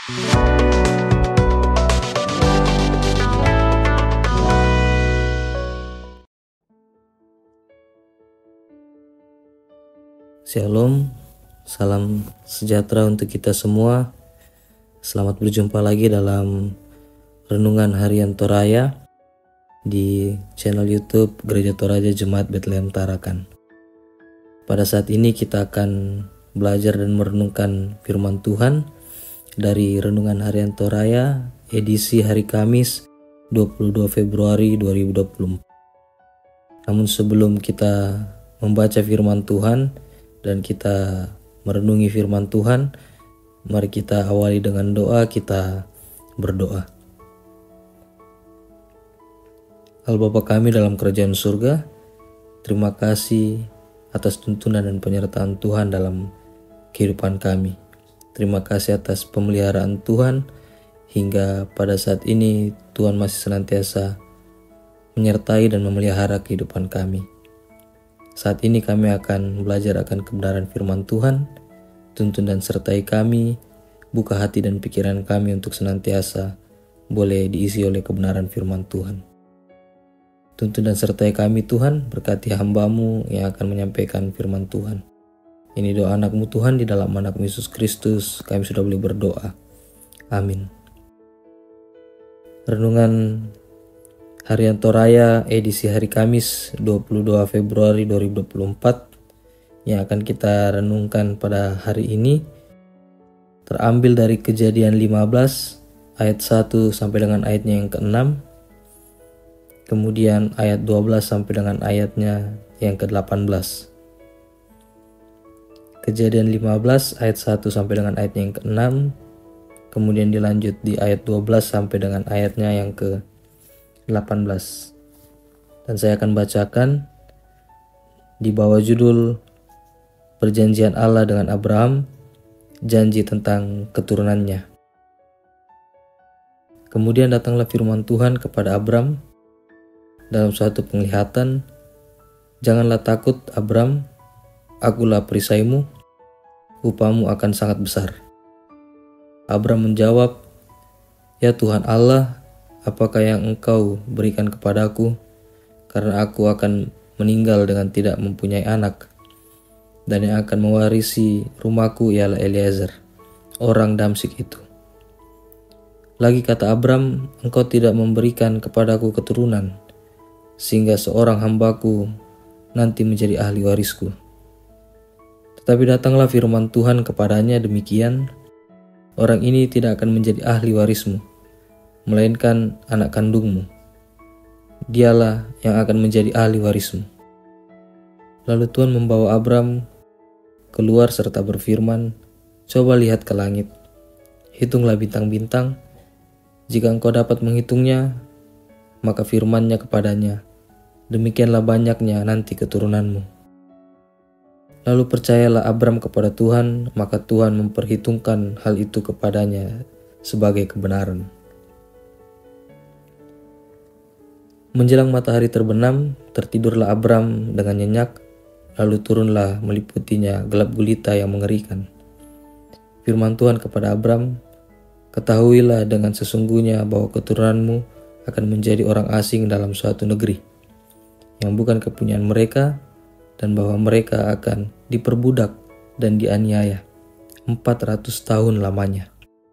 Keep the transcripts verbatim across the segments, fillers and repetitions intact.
Shalom, salam sejahtera untuk kita semua. Selamat berjumpa lagi dalam Renungan Harian Toraja di channel YouTube Gereja Toraja Jemaat Betlehem Tarakan. Pada saat ini kita akan belajar dan merenungkan firman Tuhan dari Renungan Harian Toraja edisi hari Kamis dua puluh dua Februari dua ribu dua puluh empat. Namun sebelum kita membaca firman Tuhan dan kita merenungi firman Tuhan, mari kita awali dengan doa. Kita berdoa. Allah Bapa kami dalam kerajaan surga, terima kasih atas tuntunan dan penyertaan Tuhan dalam kehidupan kami. Terima kasih atas pemeliharaan Tuhan hingga pada saat ini Tuhan masih senantiasa menyertai dan memelihara kehidupan kami. Saat ini kami akan belajar akan kebenaran firman Tuhan. Tuntun dan sertai kami, buka hati dan pikiran kami untuk senantiasa boleh diisi oleh kebenaran firman Tuhan. Tuntun dan sertai kami Tuhan, berkati hamba-Mu yang akan menyampaikan firman Tuhan. Ini doa anak-Mu Tuhan, di dalam anak-Mu Yesus Kristus kami sudah boleh berdoa. Amin. Renungan Harian Toraja edisi hari Kamis dua puluh dua Februari dua ribu dua puluh empat yang akan kita renungkan pada hari ini terambil dari Kejadian lima belas ayat satu sampai dengan ayatnya yang keenam, kemudian ayat dua belas sampai dengan ayatnya yang ke delapan belas. Kejadian lima belas ayat satu sampai dengan ayatnya yang keenam, kemudian dilanjut di ayat dua belas sampai dengan ayatnya yang ke delapan belas. Dan saya akan bacakan di bawah judul Perjanjian Allah dengan Abraham, janji tentang keturunannya. Kemudian datanglah firman Tuhan kepada Abram dalam suatu penglihatan, "Janganlah takut Abram, akulah perisaimu, upamu akan sangat besar." Abram menjawab, "Ya Tuhan Allah, apakah yang Engkau berikan kepadaku, karena aku akan meninggal dengan tidak mempunyai anak, dan yang akan mewarisi rumahku ialah Eliezer, orang Damsyik itu." Lagi kata Abram, "Engkau tidak memberikan kepadaku keturunan, sehingga seorang hambaku nanti menjadi ahli warisku." Tetapi datanglah firman Tuhan kepadanya demikian, "Orang ini tidak akan menjadi ahli warismu, melainkan anak kandungmu. Dialah yang akan menjadi ahli warismu." Lalu Tuhan membawa Abram keluar serta berfirman, "Coba lihat ke langit, hitunglah bintang-bintang, jika engkau dapat menghitungnya." Maka firman-Nya kepadanya, "Demikianlah banyaknya nanti keturunanmu." Lalu percayalah Abram kepada Tuhan, maka Tuhan memperhitungkan hal itu kepadanya sebagai kebenaran. Menjelang matahari terbenam, tertidurlah Abram dengan nyenyak, lalu turunlah meliputinya gelap gulita yang mengerikan. Firman Tuhan kepada Abram, "Ketahuilah dengan sesungguhnya bahwa keturunanmu akan menjadi orang asing dalam suatu negeri, yang bukan kepunyaan mereka, dan bahwa mereka akan diperbudak dan dianiaya empat ratus tahun lamanya.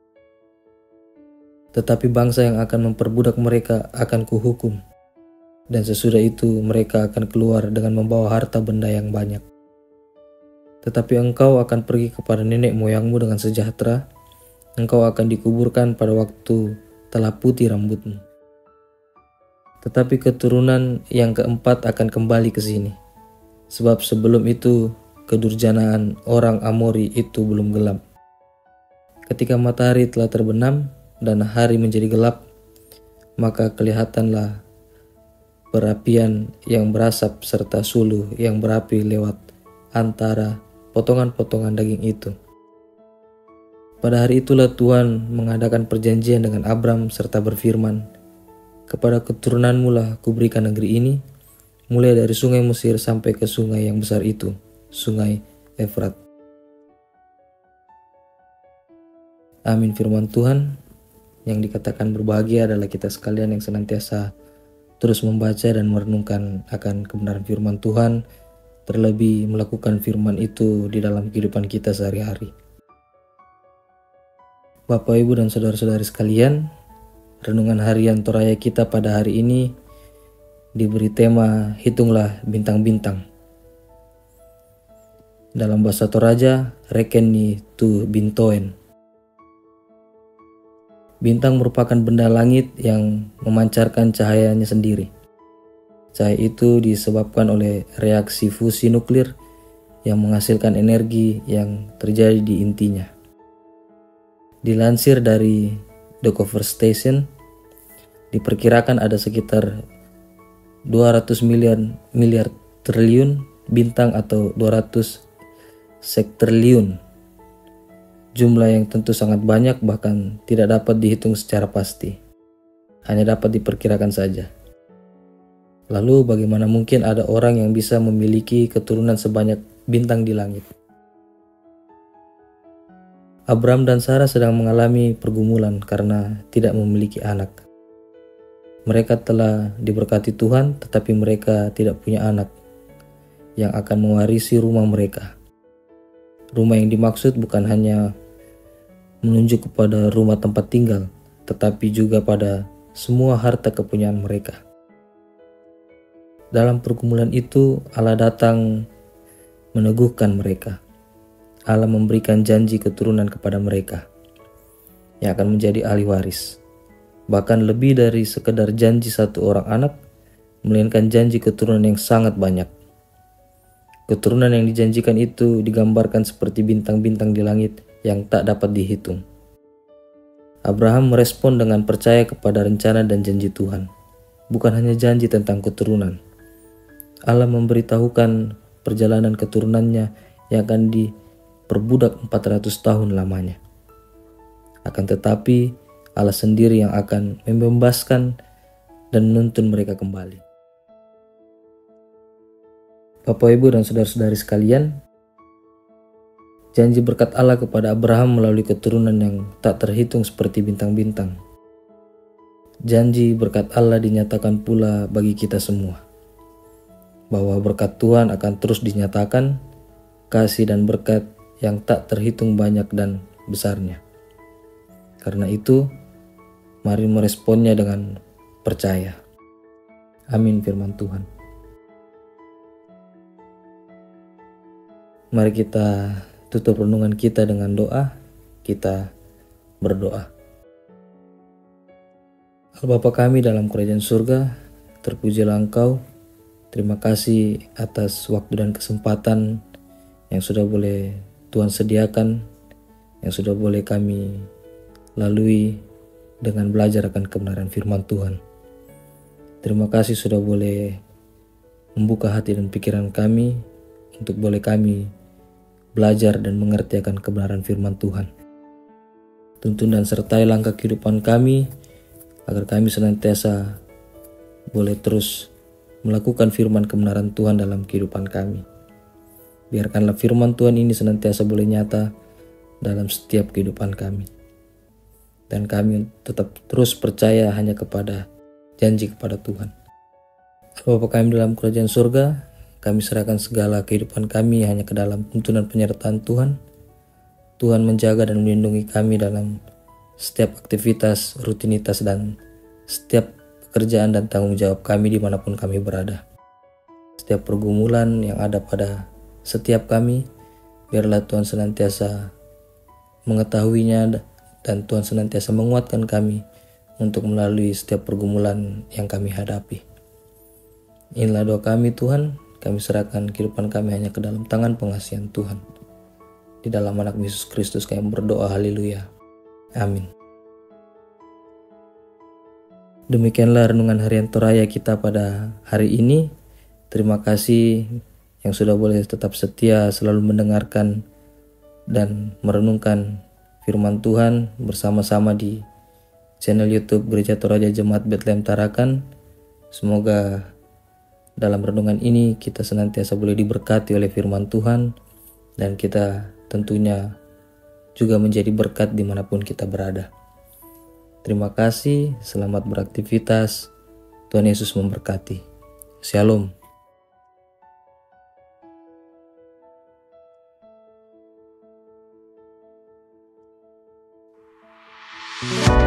Tetapi bangsa yang akan memperbudak mereka akan kuhukum, dan sesudah itu mereka akan keluar dengan membawa harta benda yang banyak. Tetapi engkau akan pergi kepada nenek moyangmu dengan sejahtera, engkau akan dikuburkan pada waktu telah putih rambutmu. Tetapi keturunan yang keempat akan kembali ke sini, sebab sebelum itu kedurjanaan orang Amori itu belum gelap. Ketika matahari telah terbenam dan hari menjadi gelap, maka kelihatanlah perapian yang berasap serta suluh yang berapi lewat antara potongan-potongan daging itu. Pada hari itulah Tuhan mengadakan perjanjian dengan Abram serta berfirman, "Kepada keturunanmu lah kuberikan negeri ini, mulai dari sungai Mesir sampai ke sungai yang besar itu, sungai Efrat." Amin. Firman Tuhan yang dikatakan berbahagia adalah kita sekalian yang senantiasa terus membaca dan merenungkan akan kebenaran firman Tuhan, terlebih melakukan firman itu di dalam kehidupan kita sehari-hari. Bapak, Ibu, dan saudara-saudari sekalian, renungan harian Toraya kita pada hari ini diberi tema Hitunglah Bintang-Bintang. Dalam bahasa Toraja, rekeni tu bintoen. Bintang merupakan benda langit yang memancarkan cahayanya sendiri. Cahaya itu disebabkan oleh reaksi fusi nuklir yang menghasilkan energi yang terjadi di intinya. Dilansir dari The Cover Station, diperkirakan ada sekitar dua ratus miliar, miliar triliun bintang atau dua ratus sektriliun. Jumlah yang tentu sangat banyak, bahkan tidak dapat dihitung secara pasti. Hanya dapat diperkirakan saja. Lalu bagaimana mungkin ada orang yang bisa memiliki keturunan sebanyak bintang di langit? Abram dan Sarah sedang mengalami pergumulan karena tidak memiliki anak. Mereka telah diberkati Tuhan, tetapi mereka tidak punya anak yang akan mewarisi rumah mereka. Rumah yang dimaksud bukan hanya menunjuk kepada rumah tempat tinggal, tetapi juga pada semua harta kepunyaan mereka. Dalam pergumulan itu, Allah datang meneguhkan mereka. Allah memberikan janji keturunan kepada mereka yang akan menjadi ahli waris. Bahkan lebih dari sekedar janji satu orang anak, melainkan janji keturunan yang sangat banyak. Keturunan yang dijanjikan itu digambarkan seperti bintang-bintang di langit yang tak dapat dihitung. Abraham merespon dengan percaya kepada rencana dan janji Tuhan. Bukan hanya janji tentang keturunan. Allah memberitahukan perjalanan keturunannya yang akan diperbudak empat ratus tahun lamanya. Akan tetapi Allah sendiri yang akan membebaskan dan menuntun mereka kembali. Bapak, Ibu, dan saudara-saudari sekalian, janji berkat Allah kepada Abraham melalui keturunan yang tak terhitung seperti bintang-bintang. Janji berkat Allah dinyatakan pula bagi kita semua, bahwa berkat Tuhan akan terus dinyatakan, kasih dan berkat yang tak terhitung banyak dan besarnya. Karena itu, mari meresponnya dengan percaya. Amin. Firman Tuhan. Mari kita tutup renungan kita dengan doa. Kita berdoa. Bapa kami dalam kerajaan surga, terpujilah Engkau. Terima kasih atas waktu dan kesempatan yang sudah boleh Tuhan sediakan, yang sudah boleh kami lalui dengan belajar akan kebenaran firman Tuhan. Terima kasih sudah boleh membuka hati dan pikiran kami untuk boleh kami belajar dan mengerti akan kebenaran firman Tuhan. Tuntun dan sertai langkah kehidupan kami agar kami senantiasa boleh terus melakukan firman kebenaran Tuhan dalam kehidupan kami. Biarkanlah firman Tuhan ini senantiasa boleh nyata dalam setiap kehidupan kami. Dan kami tetap terus percaya hanya kepada janji kepada Tuhan. Bapa kami dalam kerajaan surga, kami serahkan segala kehidupan kami hanya ke dalam tuntunan penyertaan Tuhan. Tuhan menjaga dan melindungi kami dalam setiap aktivitas, rutinitas, dan setiap pekerjaan dan tanggung jawab kami dimanapun kami berada. Setiap pergumulan yang ada pada setiap kami, biarlah Tuhan senantiasa mengetahuinya dan Tuhan senantiasa menguatkan kami untuk melalui setiap pergumulan yang kami hadapi. Inilah doa kami Tuhan, kami serahkan kehidupan kami hanya ke dalam tangan pengasihan Tuhan. Di dalam anak Yesus Kristus kami berdoa, haleluya. Amin. Demikianlah renungan harian Toraya kita pada hari ini. Terima kasih yang sudah boleh tetap setia selalu mendengarkan dan merenungkan firman Tuhan bersama-sama di channel YouTube Gereja Toraja Jemaat Betlehem Tarakan. Semoga dalam renungan ini kita senantiasa boleh diberkati oleh firman Tuhan dan kita tentunya juga menjadi berkat dimanapun kita berada. Terima kasih, selamat beraktivitas. Tuhan Yesus memberkati. Shalom. Thank you.